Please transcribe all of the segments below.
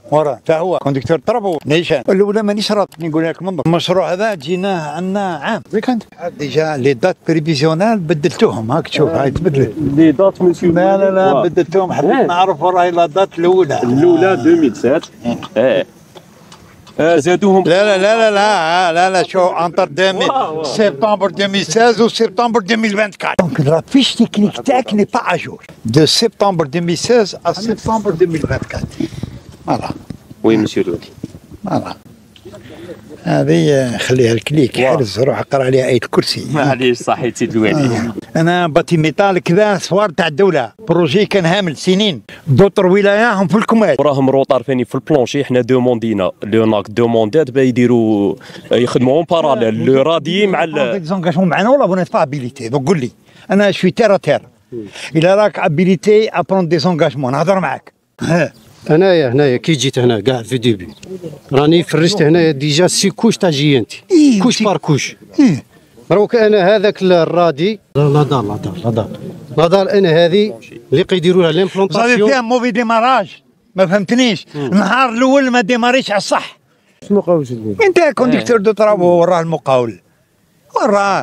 وراه حتى هو كوندكتور طربو نيشان الاولى مانيش راضي نقول لك منظر المشروع هذا جيناه عندنا عام ويكاند ديجا لي دات بريفيزيونال بدلتوهم هاك تشوف هاي تبدلت لي دات مسيو لا بدلتوهم حبيت نعرف راهي لا دات الاولى 2007 زادوهم لا شو انتر سبتمبر 2016 و سبتمبر 2024 دونك لا فيش تكنيك تاعك ني با اجور دو سبتمبر 2016 à سبتمبر 2024 فوالا وي مسيو الولي فوالا هذه خليها الكليك حرز روح اقرا عليها آية الكرسي معليش صحيت سيد الوالي انا باتي ميتال كذا صوار تاع الدوله بروجي كان هامل سنين دوطر ولاياهم في الكمال وراهم روطار ثاني في البلونشي حنا دوموندينا لوناك دوموندات با يديروا يخدموا باراليل لو رادي مع ديزونغاجمون معنا ولا بونيت با ابيليتي دونك قول لي انا شوي تير الا راك ابيليتي ابرون ديزونغاجمون نهضر معاك هنايا كي جيت هنا كاع في ديبي راني فرشت هنايا ديجا 6 كوش تاع جيانتي كوش بار كوش دروك انا هذاك الرادي لا دار انا هذه اللي كيديروا لها ليمبلونطاسيون فيها موفي ديماراج ما فهمتنيش النهار الاول ما ديماريش على الصح شنو قاوش انت كونديكتور دو طرابو وراه المقاول وراه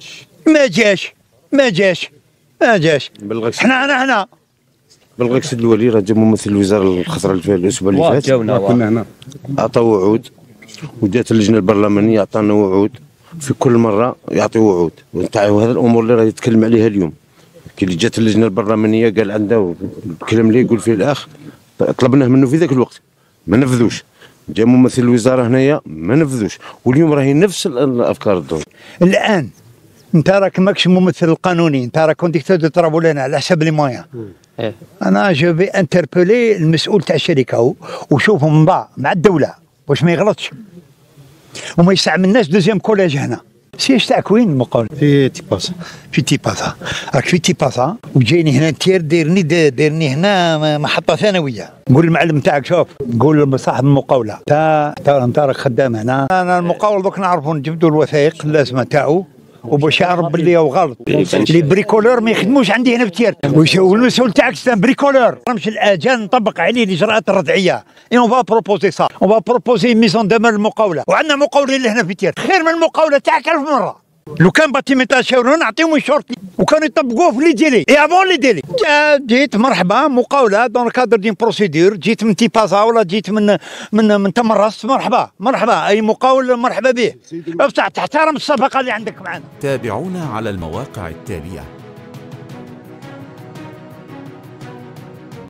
ما جاش حنا هنا بلغيك سيد الولي راه جا ممثل الوزاره الخطره الاسبوع اللي فات كنا هنا عطاو وعود وجات اللجنه البرلمانيه عطانا وعود في كل مره يعطي وعود وانت هذا الامور اللي راه يتكلم عليها اليوم كي اللي جات اللجنه البرلمانيه قال عندها الكلام اللي يقول فيه الاخ طلبناه منه في ذاك الوقت ما نفذوش جا ممثل الوزاره هنايا ما نفذوش واليوم راهي نفس الافكار الدور الان انت راك ماكش ممثل القانوني انت راك كونديكتور دو طرابو لنا على حسب لي مويان انا جو في انتربولي المسؤول تاع الشركه وشوفهم من بعض مع الدوله واش ما يغلطش وما يستعملناش دوزيام كوليج هنا سيش تاعك وين المقاول؟ في تيباسا راك في تيباسا وجايني هنا تير ديرني هنا محطه ثانويه نقول المعلم تاعك شوف نقول صاحب المقاوله انت راك خدام هنا انا المقاول دوك نعرفوا نجبدوا الوثائق اللازمه تاعو وباش يعرف باللي هو غلط لي بريكولور ما يخدموش عندي هنا في تير والمسؤول تاعك سان بريكولور نمشي الاجال نطبق عليه الاجراءات الردعيه اي اون فا بروبوزي سا اون فا بروبوزي ميزون دمر المقاوله وعندنا مقاولين هنا في تير خير من المقاوله تاعك 1000 مره لو كان باتيمينتا شاورون نعطيهم شورتي وكانوا يطبقوه في لي ديلي اي افون لي ديلي جيت مرحبا مقاوله دون كادر دين بروسيدور جيت من تيبازا ولا جيت من تمرس مرحبا اي مقاول مرحبا به بصح تحترم الصفقه اللي عندك معنا. تابعونا على المواقع التاليه.